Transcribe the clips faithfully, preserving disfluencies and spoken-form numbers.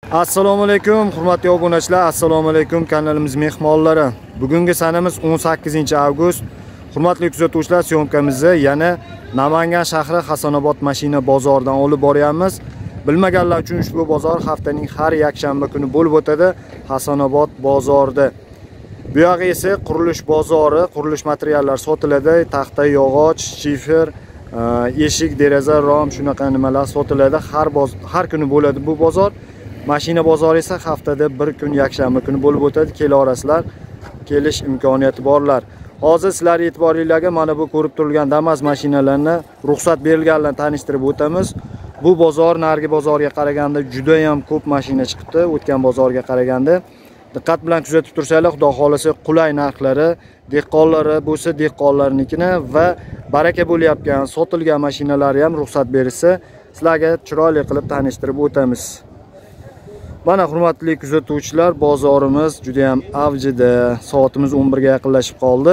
Assalomu alaykum, hurmatli obunachilar, assalomu alaykum kanalimiz mehmonlari. Bugungi sanamiz o'n sakkizinchi avgust. Hurmatli kuzatuvchilar, syomkamizni yana Namangan shahri Hasanobod mashina bozoridan olib boryapmiz. Bilmaganlar uchun ushbu bozor haftaning har yakshanba kuni bo'lib o'tadi Hasanobod bozorida. Bu yoq esa qurilish bozori, qurilish materiallari sotiladi, taxta, yog'och, shifer, eshik, deraza, rom, shunaqa nimalar sotiladi. Har har kuni bo'ladi bu bozor. Mashina bozori esa haftada bir kun yakshanba kuni bo'lib o'tadi. Kelarasizlar, kelish imkoniyati borlar. Hozir sizlar e'tiboringizga mana bu ko'rib turgan Damas mashinalarni ruxsat berilganlarini tanishtirib o'tamiz. Bu bozor nargi bozorga qaraganda juda ham ko'p mashina chiqibdi, o'tgan bozorga qaraganda. Diqqat bilan kuzatib tursanglar, xudo xolasa qulay narxlari, dehqonlari bo'lsa dehqonlarnikini va baraka bo'layotgan, sotilgan mashinalarni ham ruxsat berilsa, sizlarga chiroyli qilib tanishtirib o'tamiz. Mana hurmatli kuzatuvchilar, bozorimiz juda ham avjida. Soatimiz o'n birga yaqinlashib qoldi.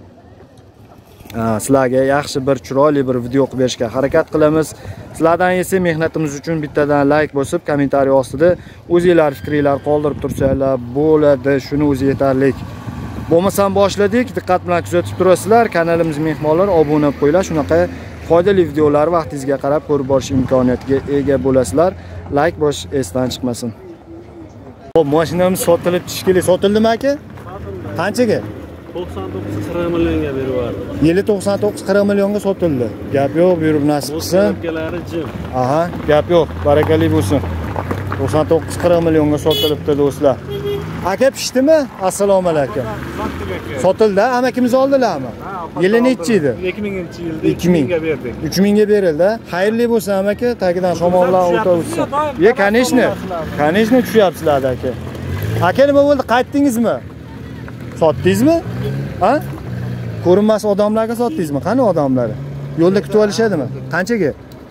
Sizlarga yaxshi bir chiroyli bir video qilib berishga harakat qilamiz. Sizlardan esa mehnatimiz uchun bittadan like bosib, kommentariy ostida o'zingizlar fikringizni qoldirib tursanglar bo'ladi. Shuni o'zi yetarli. Bo'lmasam boshladik. Diqqat bilan kuzatib turasizlar. Kanalimiz mehmonlar obuna bo'lib qo'yinglar. Shunaqa foydali videolar vaqtingizga qarab ko'rib borish imkoniyatiga ega bo'lasizlar. Like bosish esdan chiqmasin. Hop, mashinamiz sotilib tishkili. Sotildimi aka? Qanchaga? to'qson to'qqiz qirq millionga berib yubordi. Yili to'qson to'qqiz qirq millionga sotildi. Gap yo'q, buyurib nasib qilsin. jim. Aha, gap yo'q. Barakali bo'lsin. to'qson to'qqiz qirq millionga sotilibdi do'stlar. Aka pishdimi? Assalomu alaykum. Sotildi, amakimiz oldilarmi? Yili nechi edi? ikki minginchi yilda ikki mingga berdik. uch mingga berildi. Xayrli bo'lsin amaki, tagidan shamollar o'tavsin. Ye, конечно. Конечно tushyapsizlar aka. Aka nima bo'ldi? Qaytdingizmi? Sotdingizmi? Ha? Ko'rinmas odamlarga sotdingizmi? Qani odamlari? Yo'lda kutib olishadimi? Qanchaga?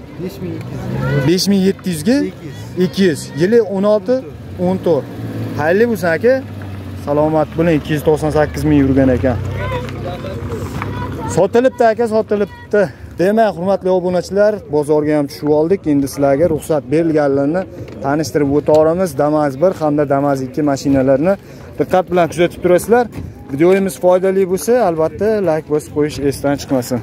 besh ming yetti yuz ga ikki yuz. Yili o'n olti o'n to'rt. Xayrli bo'lsin aka. Salomat bo'ling. ikki yuz to'qson sakkiz ming yurgan ekan. Sotilibdi aka, sotilibdi. Demak, hurmatli obunachilar, bozorga ham tushib oldik. Endi sizlarga ruxsat berilganlarini tanishtirib o'tamiz. Damas bir hamda Damas ikki mashinalarni diqqat bilan kuzatib turasizlar. Videomiz foydali bo'lsa, albatta like bosib qo'yish esdan chiqmasin.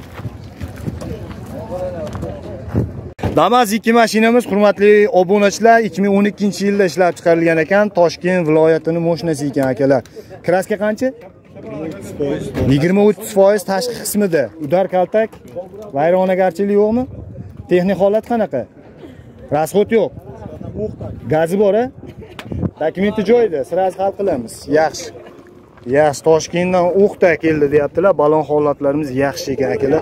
Damas ikki mashinamiz hurmatli obunachilar ikki ming o'n ikkinchi yilda ishlab chiqarilgan ekan. Toshkent viloyatining mashinasi ekan akalar. Kraska qancha? yigirma o'ttiz foiz tashqi qismida. Udar kaltak, vayronagarchilik yo'qmi? Texnik holat qanaqa? Rasxod yo'q. Gazi bor-a? Dokumenti joyida, siraz hal qilamiz. Yaxshi. Yaxshi, Toshkentdan o'qda keldi deyaptilar. Balon holatlarimiz yaxshi ekan akalar.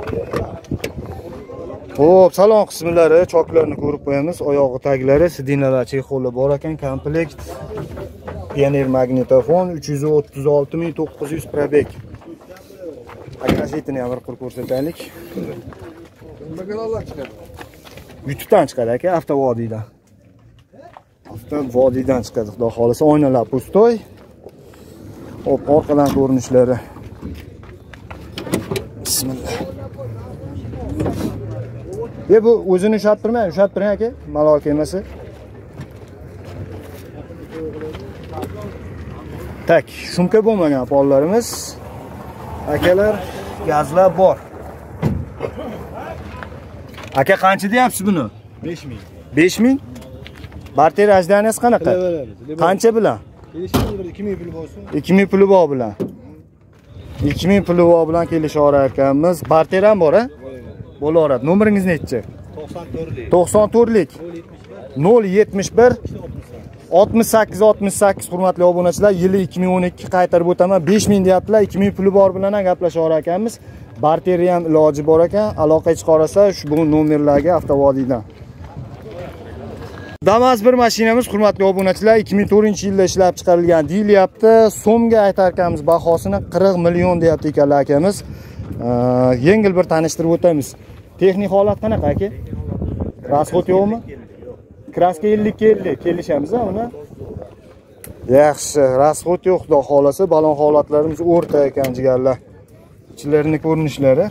Xo'p, salon qismlari, choklarni ko'rib qo'yamiz. Oyog'i taglari, sidinalar, chexoli bor ekan, komplekt. Pioner magnitofon uch yuz o'ttiz olti ming to'qqiz yuz probeg. Akasitini ham bir qilib ko'rsataylik. YouTube'dan chiqadi aka, avtovodiydan. Avtovodiydan chiqadi, xudo xolasa. Oynalar pustoy. Hop, orqadan ko'rinishlari. Bismillah. Ye bu o'zini ushlab turmang, ushlab turing aka, malol kelmasa. Tak, shumka bo'lmagan pollarimiz. Akalar, gazlar bor. Aka qancha deyapsiz buni? besh ming. besh ming? Barter ajdaniyasi qanaqa? Qancha bilan? ikki ming puli bo'lsin. ikki ming puli bor bilan. ikki ming puli bor bilan kelishorar ekanmiz. Barter ham bor-a? Bo'laveradi. Nomeringiz nechi? to'qson to'rtlik. nol yetmish bir oltmish sakkiz oltmish sakkiz hurmatli obunachilar, yili ikki ming o'n ikki qaytarib o'taman. besh ming deyaptilar, ikki ming puli bor bilan ham gaplashaverar ekanmiz. Barteri ham iloji bor ekan. Aloqa chiqarsa ushbu nomerlarga avtovodiydan. Damas bir mashinamiz hurmatli obunachilar ikki ming to'rtinchi yilda ishlab chiqarilgan deyilyapti. So'mga aytar ekanmiz, bahosini qirq million deyapti ekanlar akamiz. Yengil bir tanishtirib o'tamiz. Texnik holat qanaqa aka? Rasxod yo'qmi? Kraska ellik ellik kelishamiz uni. Yaxshi, rasxod yo'q, xudo xolasa. Balon holatlarimiz o'rta ekan jigarlar. Ichlarni ko'rinishlari.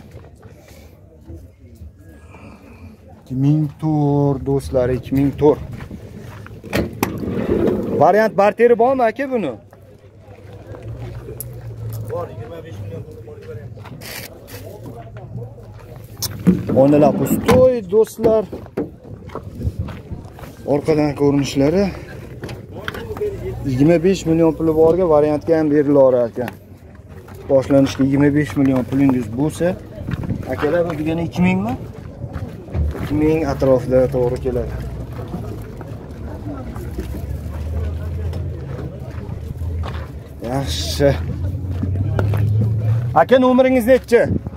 ikki ming to'rt do'stlar, ikki ming to'rt. Variant barteri bormi aka buni? Bor, yigirma besh million pul variant. Onalar pustoy do'stlar. Orqadan ko'rinishlari yigirma besh million puli borga variantga ham berilar ekan. Boshlanishga yigirma besh million pulingiz bo'lsa, akalar bu degani ikki ming mi? ikki ming atrofida to'g'ri keladi. Yaxshi. Aka nomeringiz nechi?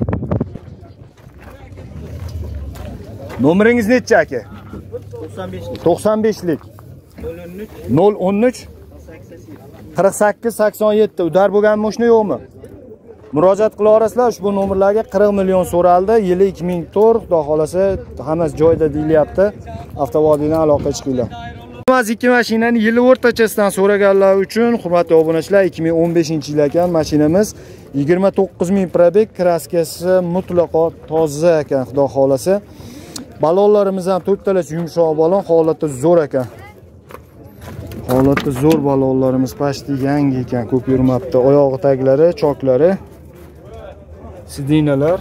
Nomeringiz nechi aka? to'qson besh lik. to'qson besh lik. nol o'n uch. nol o'n uch qirq sakkiz sakson yetti udar bo'lgan mashina yo'qmi? Murojaat qila olasizlar. Ushbu nomerlarga qirq million so'raldi. Yili ikki ming to'rt, xudo xolasa hammasi joyida deyilyapti. Avtovodiydan aloqa chiqinglar. Biz ikki mashinani yili o'rtachasidan so'raganlar uchun, hurmatli obunachilar, ikki ming o'n beshinchi yil ekan mashinamiz. yigirma to'qqiz ming probeg, kraskasi mutlaqo toza ekan, xudo xolasa. Balonlarimiz ham to'rttalash yumshoq balon, holati zo'r ekan. Holati zo'r balonlarimiz, pashti yangi ekan, ko'p yurmabdi. Oyog'i taglari, choklari, sidinalar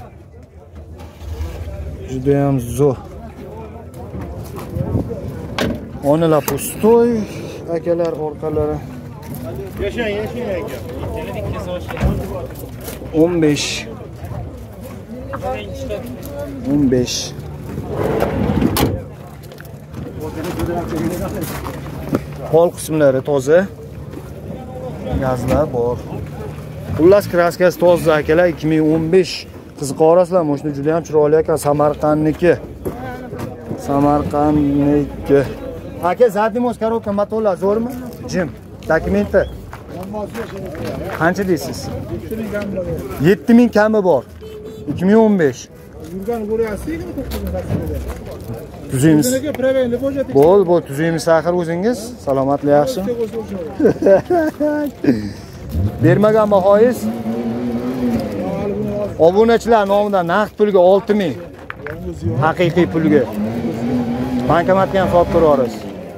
juda ham zo'r. Onalar pustoy, akalar orqalari. Yashang, yashang aka. o'n besh o'n besh Pol qismlari toza. Gazlar bor. Xullas kraskasi toza akalar, ikki ming o'n besh. Qiziqa olasizlar, mashina juda ham chiroyli ekan, Samarqandniki. Samarqandniki. Aka, zadnimoz korobka motorlar zo'rmi? Jim. Dokumenti. Qancha deysiz? yetti ming kami bor. ikki ming o'n besh. Yurgan ko'ryapsizmi to'qqizinchi? Tuzaymiz. Sizga prevenli bo'jat. Bo'l, bo'l, tuzaymiz axir o'zingiz. Salomatlik yaxshi. Bermagan bahoyingiz? Obunachilar nomidan naqd pulga olti ming. Haqiqiy pulga. Bankomatga ham solib ko'ramiz.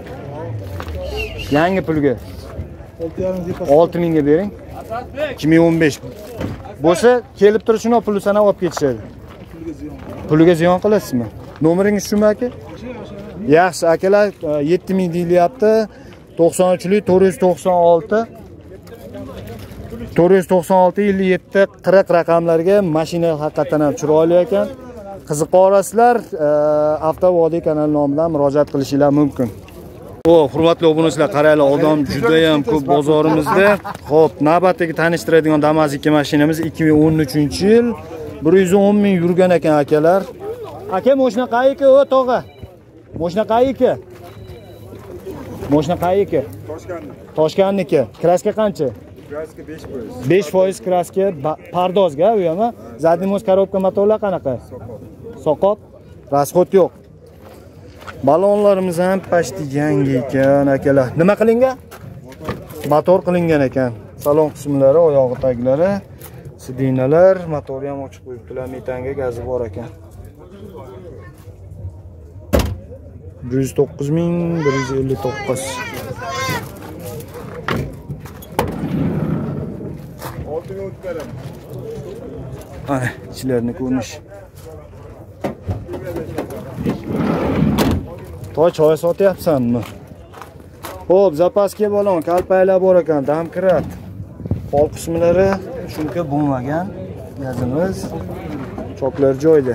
Yangi pulga olti mingga bering. ikki ming o'n besh bo'lsa, kelib turishini puli sanab olib ketishadi. Puliga ziyon qilasizmi? Nomeringiz shumi aka? Yaxshi, akalar, yetti ming deyilyapti. to'qson uch lik to'rt yuz to'qson olti to'rt yuz to'qson olti ellik yetti qirq raqamlarga mashina haqiqatan ham chiroyli ekan. Qiziqa olasizlar, Avtovodiy kanali nomidan murojaat qilishingiz mumkin. O, hurmatli obunachilar, qaranglar, odam juda ham ko'p bozorimizda. Xo'p, navbatdagi tanishtiradigan Damas ikki mashinamiz ikki ming o'n uchinchi yil bir yuz o'n ming yurgan ekan akalar. Aka, mashina qayerga o tog'a? Mashina qayerga? Mashina qayerga? Toshkentniki. Toshkentniki. Kraska qancha? Kraska besh foiz. besh foiz kraska pardozga, u ham. Zadnimoz korobka motorlar qanaqa? Soqot. Soqot. Rasxod yo'q. Balonlarimiz ham pashti yangi ekan akalar. Nima qilingan? Motor qilingan ekan. Salon qismlari, oyog'i taglari, sidinalar, motori ham ochib qo'yibdilar, metanga gazi bor ekan. bir yuz to'qqiz ming bir yuz ellik to'qqiz. oltiga o'tib beraman. Ana, ichlarini ko'rinish. Toy choy sotyapsanmi? Xo'p, zapaska balon, kalpaklar bor ekan, dam kirat. Pol qismlari shunga bo'lmagan. Gazimiz, choklar joyda.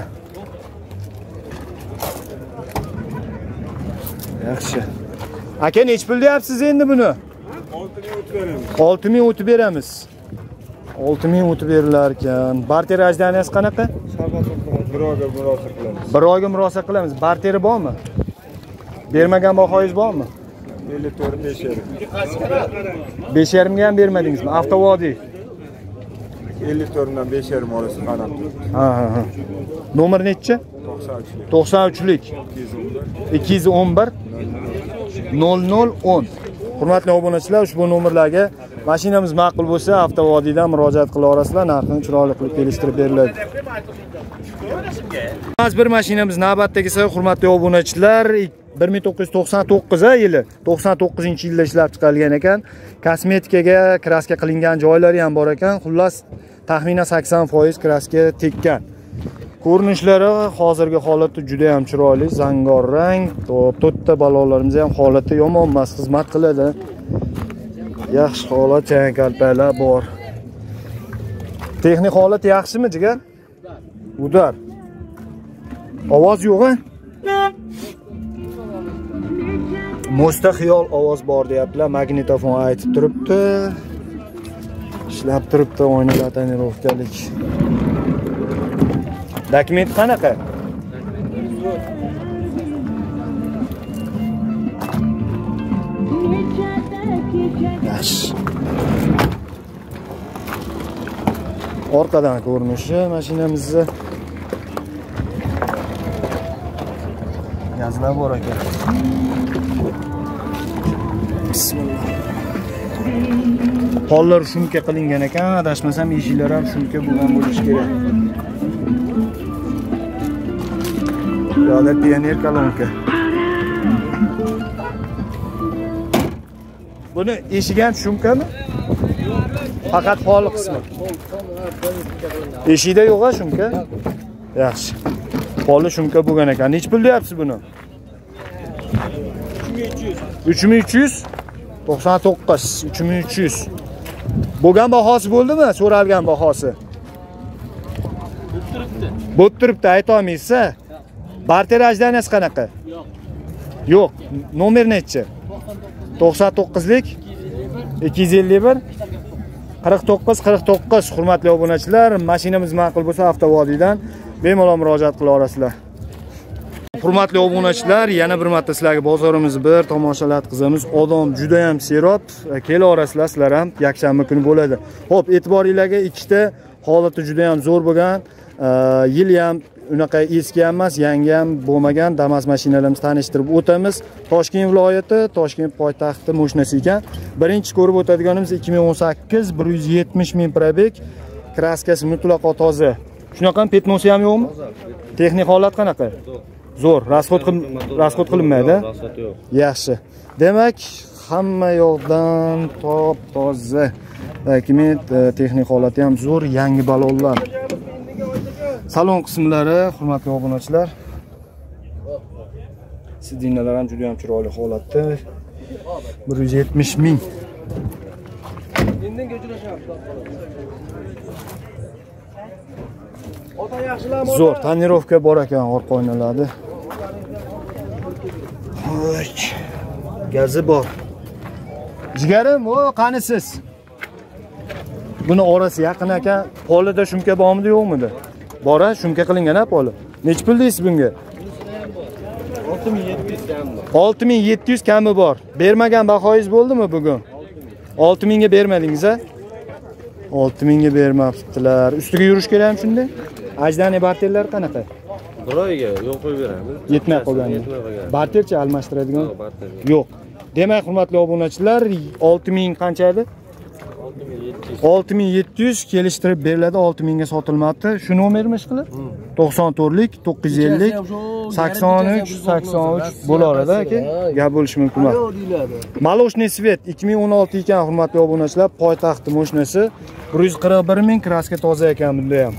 Yaxshi. Aka, nech pul deyapsiz endi buni? olti ming o'tib beramiz. olti ming o'tib beramiz. olti ming o'tib berilar ekan. Barter ajdaniyasi qanaqa? Sharbat o'tib bir oyga murosa qilamiz. Bir oyga murosa qilamiz. Barteri bormi? Bermagan bahoyingiz bormi? ellik to'rt besh yarim. besh yarim ga ham bermadingizmi? Avtovodiy. ellik to'rt dan besh yarim orasi qarab turibdi. Ha, ha, ha. Nomer nechi? to'qson uch lik. to'qson uch lik ikki yuz o'n bir nol nol o'n. Hurmatli obunachilar, ushbu nomerlarga mashinamiz ma'qul bo'lsa, Avtovodiydan murojaat qila olasizlar, narxini chiroyli qilib kelishtirib beriladi. Bir mashinamiz navbatdagisi, hurmatli obunachilar, bir ming to'qqiz yuz to'qson to'qqiz yili, to'qson to'qqizinchi yilda ishlab chiqarilgan ekan. Kosmetikaga kraska qilingan joylari ham bor ekan. Xullas, taxminan sakson foiz kraska tekkan. Ko'rinishlari hozirgi holati juda ham chiroyli, zangorrang. To'rtta balolarimiz ham holati yomon emas, xizmat qiladi. Yaxshi holat, changalpalar bor. Texnik holat yaxshimi, jigar? Udar. Ovoz yo'q-a? Mo'sta xiyol ovoz bor deyaptilar. Magnitofon aytib turibdi. Ishlab turibdi, oynalar tonirovkalik. Dokument qanaqa? Yaxshi. Orqadan ko'rinishi mashinamizni. Gazlar bor ekan. Bismillah. Pollar shumka qilingan ekan, adashmasam eshiklar ham shumka bo'lgan bo'lishi kerak. Yo'da pioner kolonka. Buni eshigi ham shumkami? Faqat pol qismi. Eshikda yo'q-a shumka? Yaxshi. Poli shumka bo'lgan ekan. Nech pul deyapsiz buni? uch ming uch yuz to'qson to'qqiz, uch ming uch yuz. Bo'lgan bahosi bo'ldimi? So'ralgan bahosi. Bo'ptiribdi. Bo'ptiribdi, ayta olmaysiz-a? Barter ajdaniyasi qanaqa? Yo'q. Yo'q. Nomer nechi? to'qson to'qqizlik ikki yuz ellik bir qirq to'qqiz qirq to'qqiz. Hurmatli obunachilar, mashinamiz ma'qul bo'lsa avtovodiydan bemalol murojaat qila olasizlar. Hurmatli obunachilar, yana bir marta sizlarga bozorimizni bir tomoshalar qilamiz. Odam juda ham serob, kela olasizlar, sizlar ham yakshanba kuni bo'ladi. Xo'p, e'tiboringizga ikkita holati juda ham zo'r bo'lgan, yil ham unaqa eski ham emas, yangi ham bo'lmagan Damas mashinalarimizni tanishtirib o'tamiz. Toshkent viloyati, Toshkent poytaxti mashinasi ekan. Birinchi ko'rib o'tadiganimiz ikki ming o'n sakkiz bir yuz yetmish ming probeg, kraskasi mutlaqo toza. Shunaqami petnosi ham yo'qmi? Texnik holat qanaqa? Zo'r, rasxod rasxod qilinmaydi. Rasxod yo'q. Yaxshi. Demak, hamma yoqdan top toza. Dokument, texnik holati ham zo'r, yangi balonlar. Salon qismlari, hurmatli obunachilar. Sidinalar ham juda ham chiroyli holatda. bir yuz yetmish ming. Zo'r, tonirovka bor ekan orqa oynalarda. Xo'sh. Gazi bor. Jigarim, o, qanisiz? Buni orasi yaqin ekan. Polida shumka bormidi, yo'qmidi? Bora, shumka qilingan-a poli. Nech pul deysiz bunga? olti ming yetti yuz kami bor. olti ming yetti yuz kami bor. Bermagan bahoyingiz bo'ldimi bugun? olti ming ga bermadingiz-a? olti ming ga bermabdilar. Ustiga yurish kerakmi shunday? Ajdani barterlar qanaqa? Bir oyga yo'q qo'yib beramiz. Yetmay qolgan. Barterchi almashtiradigan? Yo'q. Demak, hurmatli obunachilar, olti ming qancha edi? olti ming yetti yuz kelishtirib beriladi, olti ming ga sotilmoqda. Shu nomermi ish qilib? to'qson to'rtlik to'qqiz yuz ellik sakson uch sakson uch bo'laradi aka. Gap bo'lishi mumkin. Maloshniy svet ikki ming o'n olti ekan, hurmatli obunachilar, poytaxti mashinasi. bir yuz qirq bir ming, kraska toza ekan bunda ham.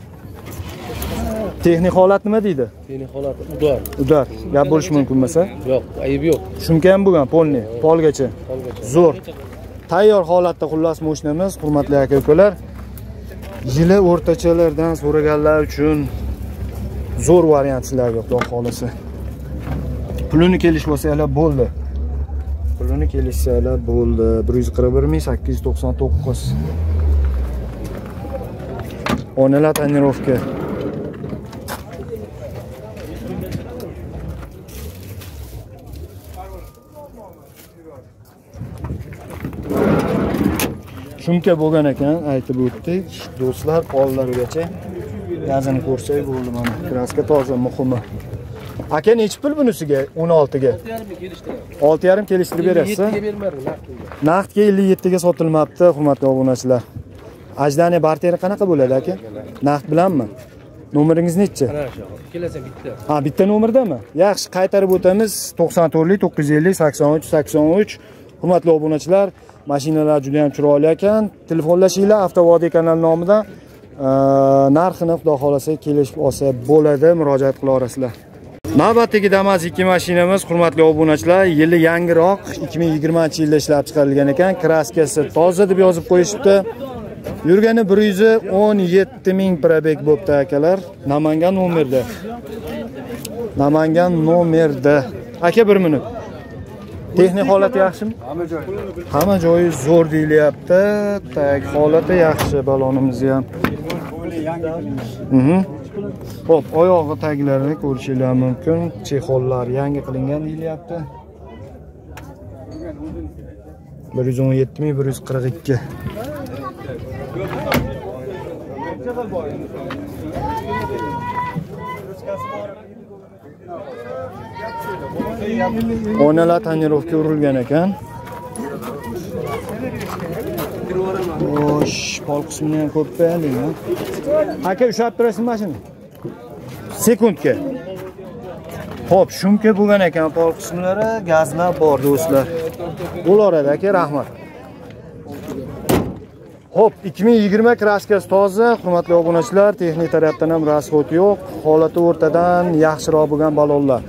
Texnik holat nima deydi? Texnik holati udar. Udar. Gap bo'lishi mumkinmasa? Yo'q, ayib yo'q. Shumka ham bo'lgan, polni, polgacha. Zo'r. Tayyor holatda xullas mashinamiz, hurmatli aka-ukalar. Yili o'rtachalardan so'raganlar uchun zo'r variant sizlarga xudo xolisi. Pulini kelishsalar bo'ldi. Pulini kelishsalar bo'ldi. bir yuz qirq bir ming sakkiz yuz to'qson to'qqiz. Onalar tonirovka. Shumka bo'lgan ekan, aytib o'tdik. Do'stlar, qo'llarigacha gazini ko'rsak bo'ldi mana. Kraska toza, muhimi. Aka, nech pul bunisiga? o'n olti ga. olti yarim kelishtirib berasiz. Naqdga ellik yetti ga sotilmoqda, hurmatli obunachilar. Ajdani barteri qanaqa bo'ladi aka? Naqd bilanmi? Nomeringiz nechi? Ana shu. Kelasa bitta. Ha, bitta nomerdami? Yaxshi, qaytarib o'tamiz. to'qson to'rt to'qqiz yuz ellik sakson uch sakson uch. Hurmatli obunachilar, mashinalar juda ham chiroyli ekan. Telefonlashinglar Avtovodiy kanali nomidan. Narxini xudo xolasa kelishib olsa bo'ladi, murojaat qila olasizlar. Navbatdagi Damas ikki mashinamiz, hurmatli obunachilar, yili yangiroq, ikki ming yigirmanchi yilda ishlab chiqarilgan ekan. Kraskasi toza deb yozib qo'yishibdi. Yurgani bir yuz o'n yetti ming probeg bo'pti akalar. Namangan nomerda. Namangan nomerda. Aka bir minut. Texnik holati yaxshimi? Hamma joyi. Hamma joyi zo'r deyilyapti. Tag holati yaxshi balonimizni ham. Mhm. Xo'p, oyog'i taglarini ko'rishingiz mumkin. Chexollar yangi qilingan deyilyapti. bir yuz o'n yetti ming bir yuz qirq ikki. Oynalar tonirovka urilgan ekan. Xo'sh, pol qismini ham ko'p be'alingmi? Aka, ushlab turasizmi mashina? Sekundga. Xo'p, shumka bo'lgan ekan pol qismlari, gazlar bor do'stlar. Bo'laradi aka, rahmat. Xo'p, ikki ming yigirma kraskasi toza, hurmatli obunachilar, texnik tarafdan ham rasxod yo'q, holati o'rtadan yaxshiroq bo'lgan balonlar.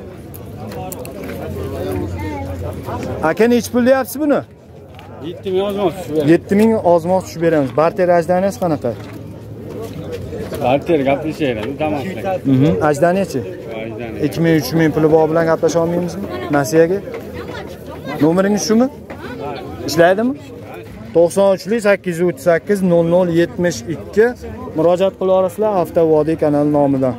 Aka, nechta pul deyapsiz buni? yetti ming ozmoq tushib beramiz. yetti ming ozmoq tushib beramiz. Barter ajdaniyasi qanaqa? Barter gaplashaylik, Damasda. Mhm. Ajdaniyachi? Ajdaniya. ikki ming uch ming puli bor bilan gaplasha olmaymizmi? Nasiyaga? Nomeringiz shumi? Ishlaydimi? to'qson uch sakkiz yuz o'ttiz sakkiz nol nol yetmish ikki murojaat qila olasizlar Avtovodiy kanali nomidan.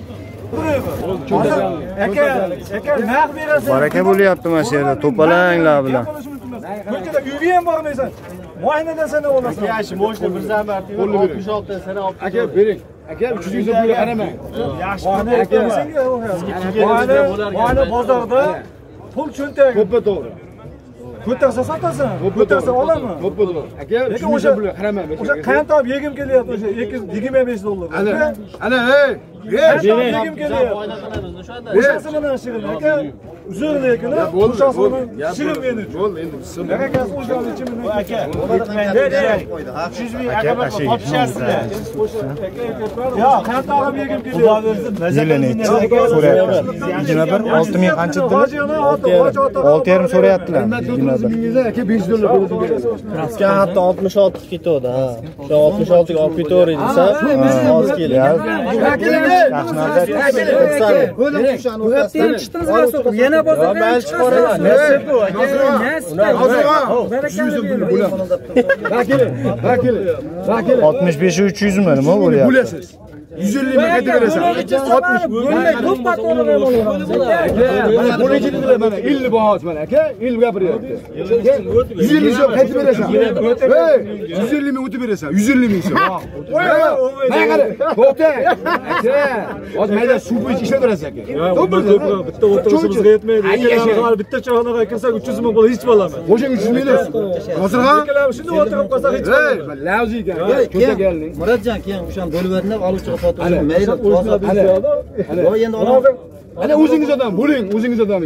Aka, aka, narx berasiz. Baraka bo'lyapti mana shu yerda, to'palanglar bilan. Ko'chada uyga ham bormaysan. Mo'ynadan sana olasan. Aka, shu moshina bir zambar oltmish olti sana olib. Aka, bering. Aka, uch yuz pul qaramang. Yaxshi pul aytmasangiz. Mo'yna bozorda pul cho'ntagi. Ko'ppa to'g'ri. Ko'tarsa sotasan, ko'tarsa olaman. Ko'ppa to'g'ri. Aka, lekin o'sha qaramang. O'sha qancha olib yegim kelyapti o'sha yigirma besh dollar. Ana, ana, ey. Yegim kelyapti. O'shasi bilan shirin aka. Uzr lekin o'shasi bilan shirin meni. Bo'ldi, endi bismillah. Aka, o'shani ichimdan aka. uch yuz ming aka topishyapsizlar. Yo, qancha olib yegim kelyapti. Yilini so'rayapti. yigirma bir olti ming qancha dedilar? olti yarim so'rayaptilar. Aka besh dollar berasiz. Kraska hatto oltmish olti ga ketadi, ha. Shu oltmish olti ga olib ketaveradi desa, hozir keling. Yana bozorga chiqasan. Nasib bu. Nasib. oltmish besh uch yuz mi nima bo'lyapti? Bo'lasiz. yuz ellik ming qaytib berasan. oltmish bo'lmay ko'p patologlar bo'laveramiz. Mana buni dedilar mana ellik bahosi mana aka, ellik gapiryapti. yuz ellik so'm qaytib berasan. Hey, yuz ellik ming o'tib berasan. yuz ellik ming so'm. Mana qara, to'xta. Aka, hozir mayda suv ichib ishlatirasan aka. To'g'ri, bitta o'rtamizga yetmaydi. Aka, bitta choyxonaga kirsak uch yuz ming pul hech bo'ladi. O'sha uch yuz ming emas. Hozirga shunda o'tirib qolsak hech Hey, lavzi ekan. Ko'ta kelding. Murodjon, keyin o'shani bo'lib oluvchiga sotib mayli, voy endi olaman. Ana o'zingiz odam, bo'ling, o'zingiz odam.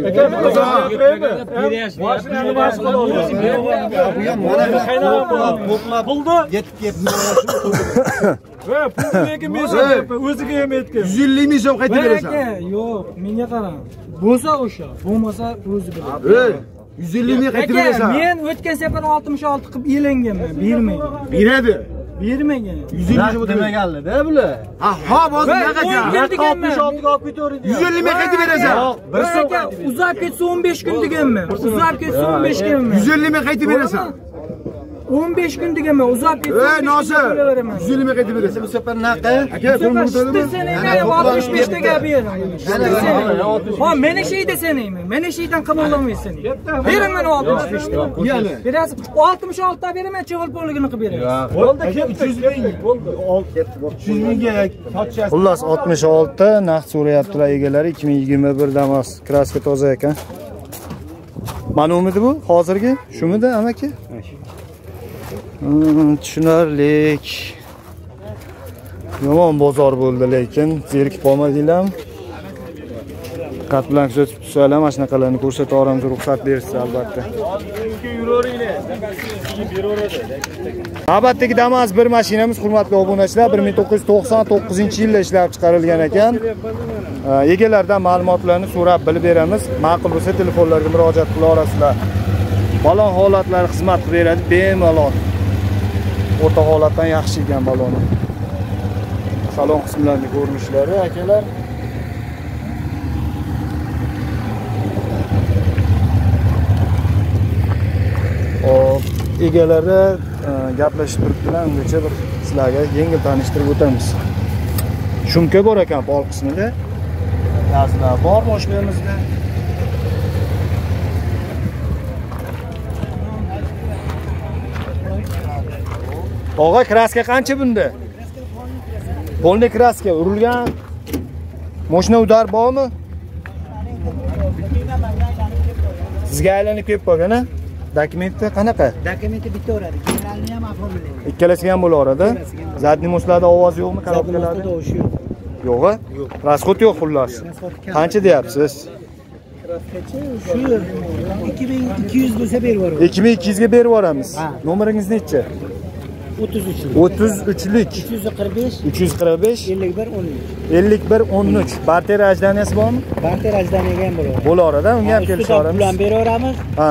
Pulni Yetib ketdi. va pulni lekin men o'ziga ham yetgan. yuz ellik ming so'm qaytib berasan. Aka, yo'q, menga qarang. Bo'lsa o'sha, bo'lmasa o'zi biladi. Hey, yuz ellik ming qaytib Aka, berasan. men o'tgan safar oltmish olti qilib elanganman, bermayman. Beradi. Bermagan. yuz ellik ming Demaganlar-da bular. Ha, ha, hozir naqacha. oltmish olti ga olib ketaveradi. yuz ellik ming qaytib berasan. Bir aka, uzab ketsa o'n besh kun deganman. Uzab ketsa o'n besh kunman. yuz ellik ming qaytib berasan. o'n besh kun deganman, uzab ketsa. Ey, Nosir. yuz ellik ming qaytib berasan. Bu safar naqa? Aka, pul Siz senayman, oltmish besh ta gap beraman. Ha, meni shay desanayman. Meni shaydan qabul olmaysan. Beraman oltmish besh ta. Yani. Berasiz, oltmish olti ta beraman, chig'il polligini qilib beraman. Bo'ldi, uch yuz ming bo'ldi. uch yuz mingga sotishasiz. Xullas oltmish olti naqd so'rayaptilar egalari. ikki ming yigirma bir Damas, kraska toza ekan. Mana umidi bu hozirgi? Shumidi amaki? Hmm, tushunarlik. Yomon bozor bo'ldi, lekin zerikib qolmadinglarmi? Qat bilan kuzatib tursalar, mana shunaqalarni ko'rsata olamiz, ruxsat berishsa albatta. Navbatdagi Damas bir mashinamiz, hurmatli obunachilar, bir ming to'qqiz yuz to'qson to'qqizinchi yilda ishlab chiqarilgan ekan. Egalaridan ma'lumotlarni so'rab bilib beramiz. Ma'qul bo'lsa telefonlarga murojaat qila olasizlar. Balon holatlari xizmat qilib beradi, bemalol. O'rta holatdan yaxshi ekan baloni. Salon qismlarining ko'rinishlari, akalar. Hop, egalari gaplashib turibdilar, ungacha bir sizlarga yengil tanishtirib o'tamiz. Shumka bor ekan pol qismida. Yazlar bor boshlayamizda. Og'a, kraska qancha bunda? Polni kraska urilgan. Mashina udar bormi? Sizga aylanib kelib qolgan-a? Dokumenti qanaqa? Dokumenti bittaveradi. Generalni ham oformlaydi. Ikkalasiga ham bo'laveradi. Zadniy moslarda ovoz yo'qmi? Korobkalarda? Tovush yo'q. Yo'q-a? Rasxod yo'q xullas. Qancha deyapsiz? Shu ikki ming ikki yuz bo'lsa berib yuboramiz. ikki ming ikki yuz ga berib yuboramiz. Nomeringiz nechi? o'ttiz uch. o'ttiz uchlik. uch yuz qirq besh. uch yuz qirq besh. ellik bir o'n uch. ellik bir o'n uch. Barter ajdaniyasi bormi? Barter ajdaniyaga ham bo'laveradi. Bo'laveradi, unga ham kelishaveramiz. Pul ham beraveramiz. Ha.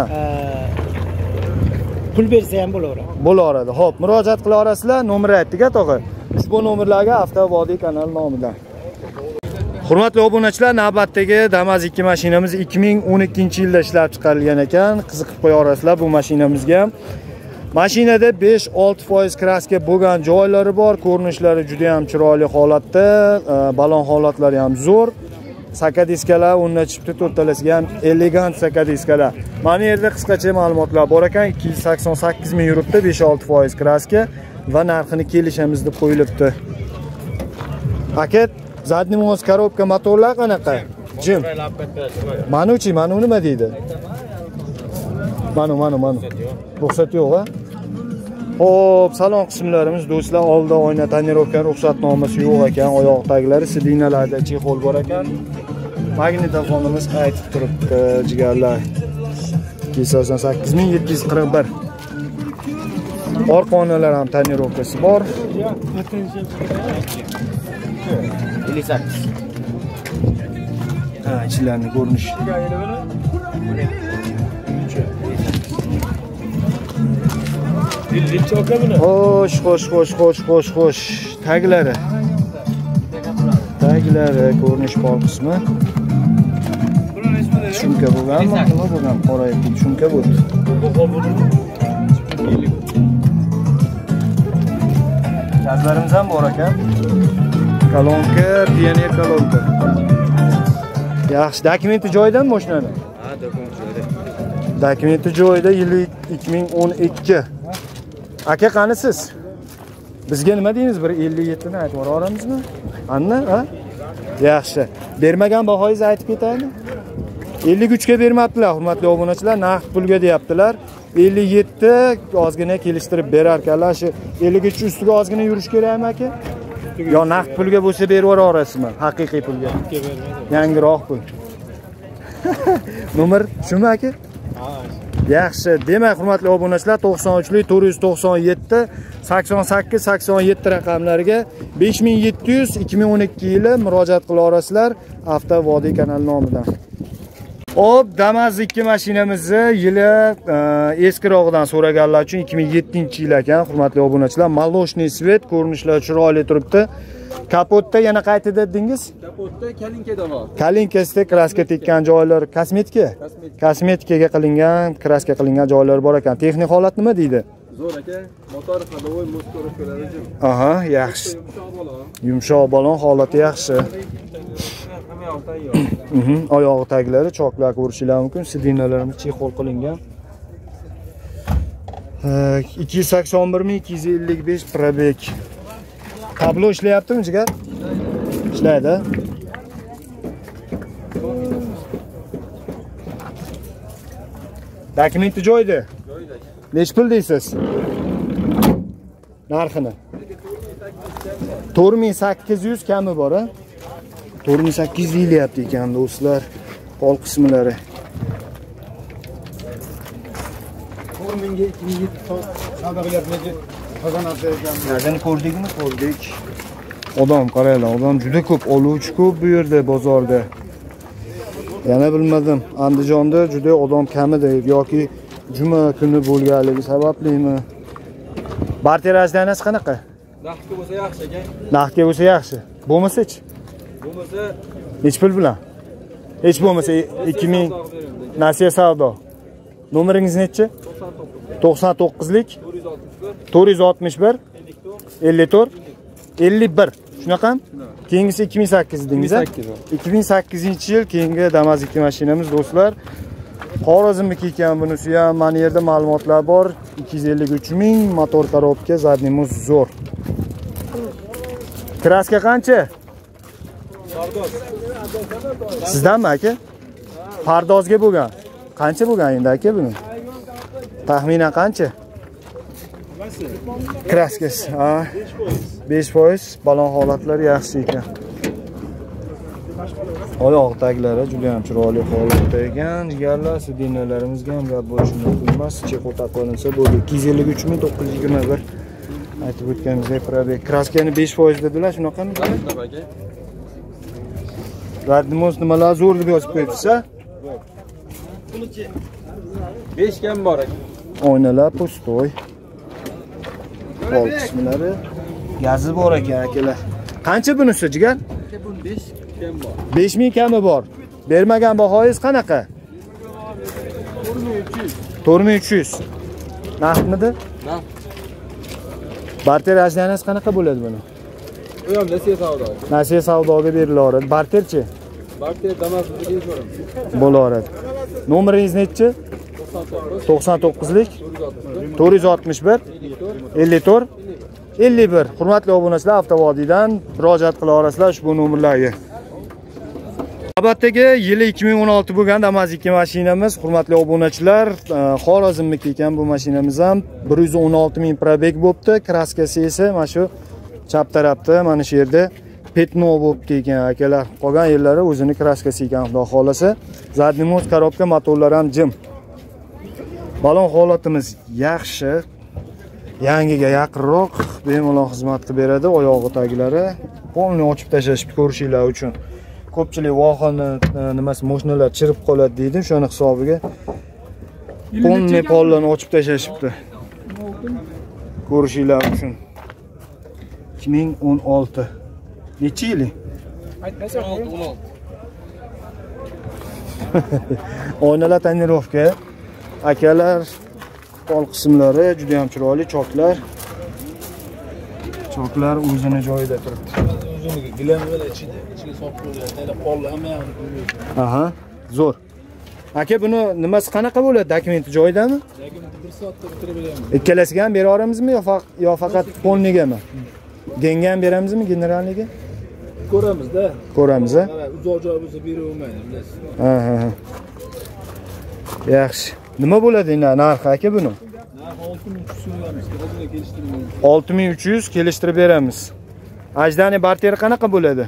Pul bersa ham bo'laveradi. Bo'laveradi. Xo'p, murojaat qila olasizlar. Nomerni aytdik-a, tog'a. Ushbu nomerlarga Avtovodiy kanali nomidan. Hurmatli obunachilar, navbatdagi Damas ikki mashinamiz ikki ming o'n ikkinchi yilda ishlab chiqarilgan ekan. Qiziqib qo'ya olasizlar bu mashinamizga. Mashinada besh olti foiz kraska bo'lgan joylari bor, ko'rinishlari juda ham chiroyli holatda, balon holatlari ham zo'r. Saka diskalar o'rnatib chipta, to'rtalasiga ham elegant saka diskalar. Mana yerda qisqacha ma'lumotlar bor ekan, ikki yuz sakson sakkiz ming yuribdi, besh olti foiz kraska va narxini kelishamiz deb qo'yilibdi. Paket zadniy mos korobka motorlar qanaqa? Jim. Manuchi, manu nima deydi? Manu, manu, manu. Ruxsat yo'q-a? Xo'p, salon qismlarimiz do'stlar, oldi oyna tonirovka ruxsatnomasi yo'q ekan, oyoq taglari, sidinalarda chexol bor ekan. Magnitofonimiz aytib turibdi, jigarlar. ikki yuz sakson sakkiz ming yetti yuz qirq bir. Orqa oynalar ham tonirovkasi bor. ellik sakkiz. Ha, ichlarni ko'rinish. Xo'sh, xo'sh, xo'sh, xo'sh, xo'sh, xo'sh. Taglari. Taglari ko'rinish pol qismi. Shumka bo'lganmi? Nima bo'lgan? Qorayib shumka bo'ldi. Gazlarimiz ham bor ekan. Kolonka, pioner kolonka. Yaxshi, dokumenti joyidami mashinani? Ha, dokumenti joyida. Dokumenti joyida, yili ikki ming o'n ikki. Aka, qani siz? Bizga nima deymiz? bir ellik yetti ni aytib yuboramizmi? Anna, ha? Yaxshi. Bermagan bahoyingizni aytib ketaymi? ellik uch ga bermabdilar, hurmatli obunachilar, naqd pulga deyaptilar. ellik yetti ozgina kelishtirib berarkanlar. Shu ellik uch ustiga ozgina yurish kerakmi aka? Yo naqd pulga bo'lsa berib yuborasizmi? Haqiqiy pulga. Yangiroq pul. Nomer shumi aka? Yaxshi. Demak, hurmatli obunachilar, to'qson uch lik to'rt yuz to'qson yetti sakson sakkiz sakson yetti raqamlariga besh ming yetti yuz ikki ming o'n ikki yili murojaat qila olasizlar Avtovodiy kanali nomidan. Hop, Damas ikki mashinamizni yili eskirog'idan so'raganlar uchun ikki ming yettinchi yil ekan, hurmatli obunachilar. Молочный svet, ko'rinishlari chiroyli turibdi. Kapotda yana qayta dedingiz? Kapotda kalinkada bor. Kalinkasida kraska tekkan joylar, kosmetika? Kosmetikaga qilingan, kraska qilingan joylar bor ekan. Texnik holat nima deydi? Zo'r aka, motor hadovoy motor ko'radi. Aha, yaxshi. Yumshoq balon, holati yaxshi. Mhm, oyog'i taglari choklar ko'rishingiz mumkin. Sidinalarimiz chexol qilingan. ikki yuz sakson bir ming ikki yuz ellik besh probek. Tablo ishlayaptimi, jigar? Ishlaydi. Dokumenti joyida. Joyida. Nech pul deysiz? Narxini. to'rt ming sakkiz yuz kami bor a. to'rt ming sakkiz yuz deyilyapti ekan do'stlar. Pol qismlari. to'rt mingga ikki ming yetti soat savdo qilyapmiz. Qozonasi ekan. Nereden ko'rdikmi? Ko'rdik. Odam qaranglar, odam juda ko'p, oluvchi ko'p bu yerda bozorda. Yana bilmadim, Andijonda juda odam kamida yoki juma kuni bo'lganligi sabablimi? Barterajdanasi qanaqa? Naqdga bo'lsa yaxshi ekan. Naqdga bo'lsa yaxshi. Bo'lmasa-chi? Bo'lmasa Hech pul bilan. Hech bo'lmasa ikki ming nasiya savdo. Nomeringiz nechi? to'qson to'qqizlik to'rt yuz oltmish bir ellik to'rt ellik bir. Shunaqami? Keyingisi ikki ming sakkiz dedingiz. ikki ming sakkizinchi yil keyingi Damas ikki mashinamiz do'stlar. Xorazmniki ekan bunisi ham. Mana yerda ma'lumotlar bor. ikki yuz ellik uch ming motor korobka, zadniy muz zo'r. Kraska qancha? Sizdanmi aka? Pardozga bo'lgan. Qancha bo'lgan endi aka buni? Taxminan qancha? Kraskasi, ha. besh foiz. Balon holatlari yaxshi ekan. Oyoq taglari juda ham chiroyli holatda ekan. Jigarlar, sidinalarimizga ham gap bo'lishi mumkin emas. Chekot qilinsa bo'ldi. ikki yuz ellik uch ming to'qqiz yuz yigirma bir. Aytib o'tganimizdek probek. Kraskani besh foiz dedilar, shunaqami? Radimos nimalar zo'r deb yozib qo'yibsiz-a? besh kam bor ekan. Oynalar pustoy. Pol qismlari gazi bor ekan akalar. Qancha bunisi jigar? besh kam bor. besh ming kami bor. Bermagan bahoyingiz qanaqa? to'rt ming uch yuz. Naqdmidi? Naqd. Barter ajdanasi qanaqa bo'ladi buni? U ham nasiya savdo. Nasiya savdoga berilaveradi. Barterchi? Barter Damas bilan so'ram. Bo'laveradi. Nomeringiz nechi? to'qson to'qqizlik to'rt yuz oltmish bir ellik to'rt ellik bir. Hurmatli obunachilar, Avtovodiydan murojaat qila olasizlar ushbu nomerlarga. Navbatdagi yili ikki ming o'n olti bo'lgan Damas ikki mashinamiz, hurmatli obunachilar, Xorazmniki ekan bu mashinamiz ham bir yuz o'n olti ming probeg bo'pti. Kraskasi esa mana shu chap tarafda, mana shu yerda petno bo'pti ekan akalar. Qolgan yerlari o'zini kraskasi ekan, xudo xolasa. Zadniy muz korobka, motorlar ham jim. Balon holatimiz yaxshi. Yangiga yaqinroq bemalol xizmat qilib beradi. Oyog'i taglari polni ochib tashlashib ko'rishinglar uchun. Ko'pchilik vohani nimasi mashinalar chirib qoladi deydi, shuni hisobiga polni pollarni ochib tashlashibdi. Ko'rishinglar uchun. ikki ming o'n olti. Necha yili? Aytmasam o'n olti. Oynalar tonirovka. Akalar, pol qismlari juda ham chiroyli, choklar. Choklar o'zini joyida turibdi. O'zini gilam bilan ichida, ichiga solib qo'ygan. Yana pollar hamma yoqni. Aha, zo'r. Aka, buni nimasi qanaqa bo'ladi? Dokumenti joyidami? Dokumenti bir soatda bitirib beraman. Ikkalasiga ham bera olamizmi yo yo faqat polnigami? Genga ham beramizmi, generalniga? Ko'ramiz-da. Ko'ramiz, a? Uzoq joy bo'lsa berib olmaydi, bilasiz. Ha, ha, ha. Yaxshi. Nima bo'ladi endi narxi aka buni? Narxi olti ming uch yuz so'raymiz. Hozirga kelishtirmaymiz. olti ming uch yuz kelishtirib beramiz. Ajdani barteri qanaqa bo'ladi?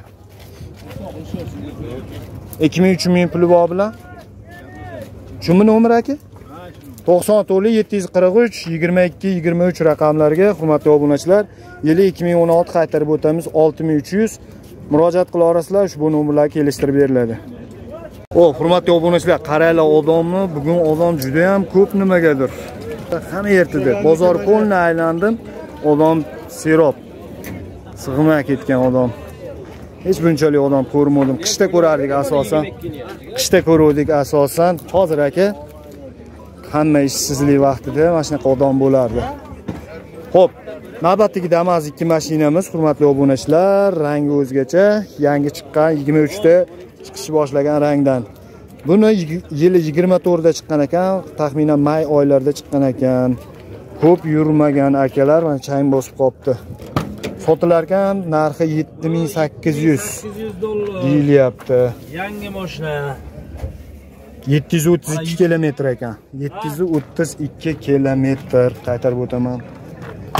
ikki ming uch ming puli bor bilan. Shumi nomer aka? to'qson to'rt yetti yuz qirq uch yigirma ikki yigirma uch raqamlarga hurmatli obunachilar, yili ikki ming o'n olti qaytarib o'tamiz olti ming uch yuz. Murojaat qila olasizlar, ushbu nomerlarga kelishtirib beriladi. O, hurmatli obunachilar, qaranglar odamni, bugun odam juda ham ko'p nimagadir. Hamma yerda bozor polni aylandim, odam serob. Sig'may ketgan odam. Hech bunchalik odam ko'rmadim. Qishda ko'rardik asosan. Qishda ko'ruvdik asosan. Hozir aka hamma ishsizlik vaqtida mana shunaqa odam bo'lardi. Xo'p, navbatdagi Damas ikki mashinamiz, hurmatli obunachilar, rangi o'zgacha, yangi chiqqan yigirma uch ta chiqish boshlagan rangdan. Buni yili yigirma to'rt da chiqqan ekan, taxminan may oylarida chiqqan ekan. Ko'p yurmagan akalar mana chang bosib qopti. Sotilar ekan, narxi yetti ming sakkiz yuz dollar deyilyapti. Yangi mashina. yetti yuz o'ttiz ikki kilometr ekan. yetti yuz o'ttiz ikki kilometr qaytarib o'taman.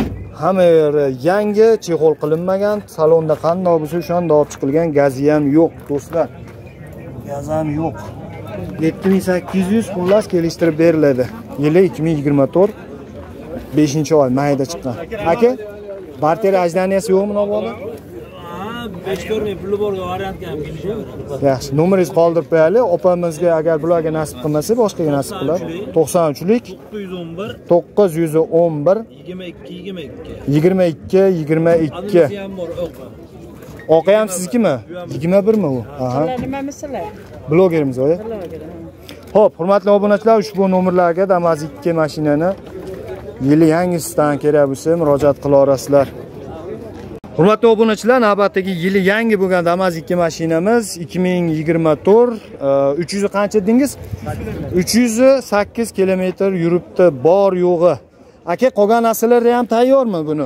Hamma yeri yangi, chexol qilinmagan, salonda qanday bo'lsa o'shanda olib chiqilgan, gazi ham yo'q, do'stlar. Gaz ham yo'q. yetti ming sakkiz yuz xullas kelishtirib beriladi. Yili ikki ming yigirma to'rt beshinchi oy mayda chiqqan. Aka, barter ajdaniyasi yo'qmi navoda? besh to'rt ming puli bor variantga ham kelishaveradi. Yaxshi, nomeringizni qoldirib qo'yaylik. Opamizga agar bularga nasib qilmasa, boshqaga nasib qiladi. to'qson uchlik to'qqiz yuz o'n bir yigirma ikki yigirma ikki yigirma ikki yigirma ikki. Adresi ham bor, o'qa. Oqa ham siznikimi? yigirma bir mi u? Aha. Nimamisizlar? Blogerimiz oyi. Xo'p, hurmatli obunachilar, ushbu nomerlarga Damas ikki mashinani yili yangisidan kerak bo'lsa murojaat qila olasizlar. Hurmatli obunachilar, navbatdagi yili yangi bo'lgan Damas ikki mashinamiz ikki ming yigirma to'rt uch yuz qancha dedingiz? uch yuz sakkiz kilometr yuribdi, bor yo'g'i. Aka, qolgan narsalari ham tayyormi buni?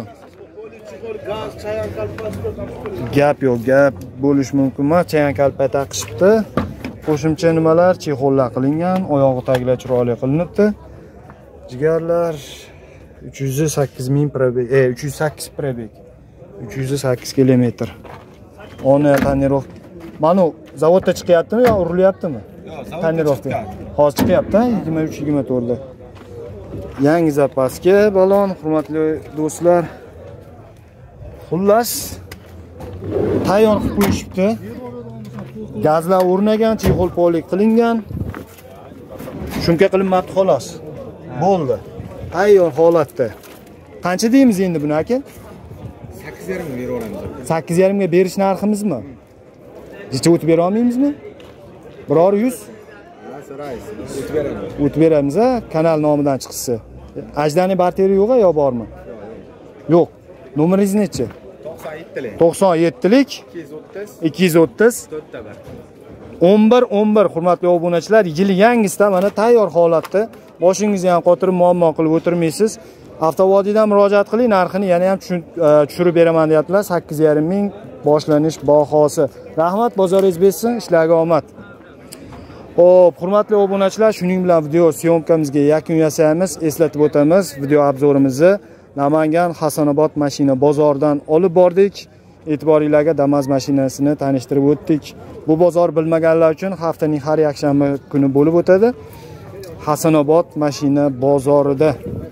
Gap yo'q, gap bo'lish mumkin emas. Chayan kalpa taqishibdi. Qo'shimcha nimalar? Chexollar qilingan, oyog'i taglar chiroyli qilinibdi. Jigarlar uch yuz sakkiz ming probeg, e uch yuz sakkiz probeg. uch yuz sakkiz kilometr. Ona tanirov. Mana zavodda chiqyaptimi yo urilyaptimi? Yo'q, tanirovda. Hozir chiqyapti, yigirma uch yigirma to'rt da. Yangi zapaska balon, hurmatli do'stlar. Xullas tayyor qilib qo'yishibdi. Gazlar o'rnagan, chexol polik qilingan. Shunga qilinmadi xolos. Bo'ldi. Tayyor holatda. Qancha deymiz endi buni aka? sakkiz yarim ming beraveramiz. sakkiz yarim ga berish narximizmi? Necha o'tib bera olmaymizmi? Biror yuz? Ha, so'raysiz. O'tib beramiz. O'tib beramiz, ha, kanal nomidan chiqsa. Ajdani barteri yo'q yo bormi? Yo'q. Nomeringiz necha? to'qson yettilik. to'qson yettilik ikki yuz o'ttiz to'rtta bir. o'n bir o'n bir. Hurmatli obunachilar, yili yangisida mana tayyor holatda. Boshingizni ham qotirib muammo qilib o'tirmaysiz. Avtovodiydan murojaat qiling, narxini yana ham tushirib beraman deyaptilar. sakkiz yarim ming boshlanish bahosi. Rahmat, bozoringiz bersin, ishlarga omad. Xo'p, hurmatli obunachilar, shuning bilan video syomkamizga yakun yasaymiz. Eslatib o'tamiz, video obzorimizni Namangan Hasanobod mashina bozoridan olib bordik. E'tiboringizga Damas mashinasini tanishtirib o'tdik. Bu bozor bilmaganlar uchun haftaning har yakshanba kuni bo'lib o'tadi. Hasanobod mashina bozorida.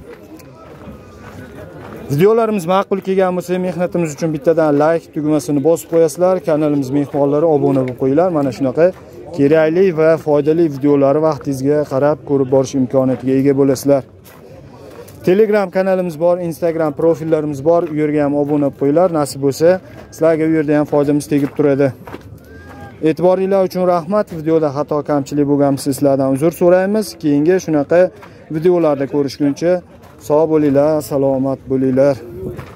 Videolarimiz ma'qul kelgan bo'lsa, mehnatimiz uchun bittadan like tugmasini bosib qo'yasizlar. Kanalimiz mehmonlari obuna bo'lib qo'yinglar. Mana shunaqa kerakli va foydali videolarni vaqtingizga qarab ko'rib borish imkoniyatiga ega bo'lasizlar. Telegram kanalimiz bor, Instagram profillarimiz bor. U yerga ham obuna bo'lib qo'yinglar. Nasib bo'lsa, sizlarga u yerda ham foydamiz tegib turadi. E'tiboringlar uchun rahmat. Videoda xato kamchilik bo'lgan sizlardan uzr so'raymiz. Keyingi shunaqa videolarda ko'rishguncha sog' bo'linglar, salomat bo'linglar.